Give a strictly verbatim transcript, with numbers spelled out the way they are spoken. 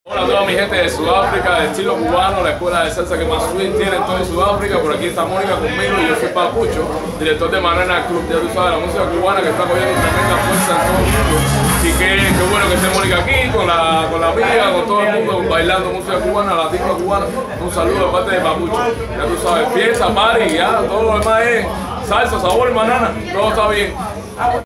Hola a toda mi gente de Sudáfrica, de estilo cubano, la escuela de salsa que más swing tiene en todo Sudáfrica. Por aquí está Mónica conmigo y yo soy Papucho, director de Marana Club, ya tú sabes, la música cubana que está cogiendo tremenda fuerza en todo el mundo. Y qué, qué bueno que esté Mónica aquí, con la, con la amiga, con todo el mundo, bailando música cubana, latina cubana. Un saludo de parte de Papucho. Ya tú sabes, fiesta, party, ya, todo lo demás es salsa, sabor, banana, todo está bien.